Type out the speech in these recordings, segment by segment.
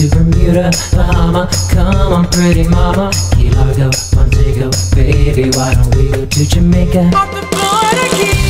to Bermuda, Bahama. Come on, pretty mama. Key Largo, Montego, baby, why don't we go to Jamaica? Off the border keys.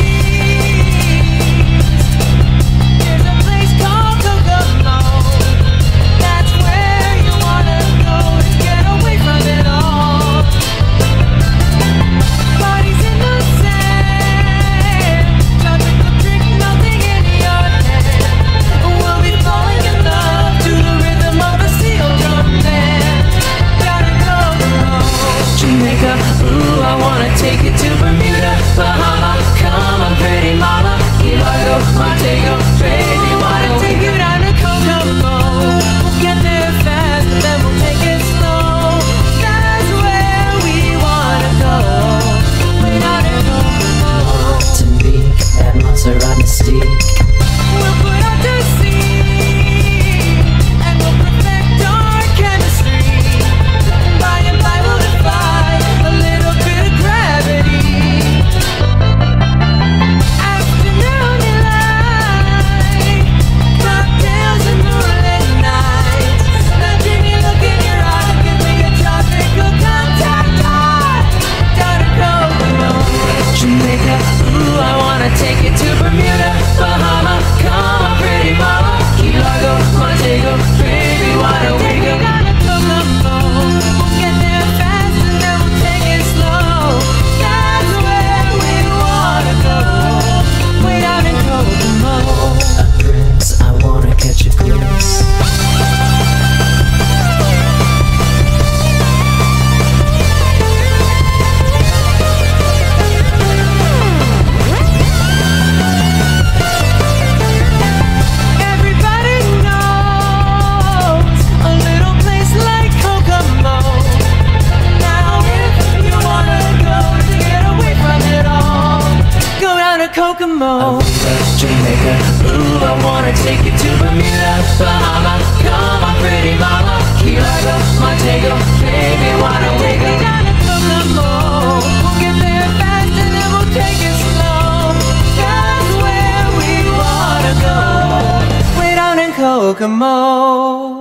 Ooh, I wanna take you to Bermuda, Bahama. Come on, pretty mama. Key Largo, Montego, baby, why don't Take you down to Kokomo. We'll get there fast, then we'll take it slow. That's where we wanna go. Way down in Kokomo. Martinique at Maserati. We'll put out to sea, and we'll perfect our chemistry. By and by we'll defy a little bit of gravity. Afternoon delight, cocktails and moonlit nights. That dreamy look in your eye gives me a tropical contact high. Down in Kokomo, Jamaica, ooh, I wanna take you to Bermuda, Bahama. Come on, pretty mama. Key Largo, Montego, baby, why don't we go? down to Kokomo. We'll get there fast and then we'll take it slow. That's where we wanna go. Way down in Kokomo. A prince, I wanna catch a glimpse. Everybody knows a little place like Kokomo. Now if you wanna go to get away from it all, go down to Kokomo. Aruba, Jamaica, ooh, I wanna take you to Bermuda, Bahama. Come on, pretty mama. Key Largo, Montego, baby, why don't we go? Down to Kokomo. We'll get there fast and then we'll take it slow. That's where we wanna go. Way down in Kokomo.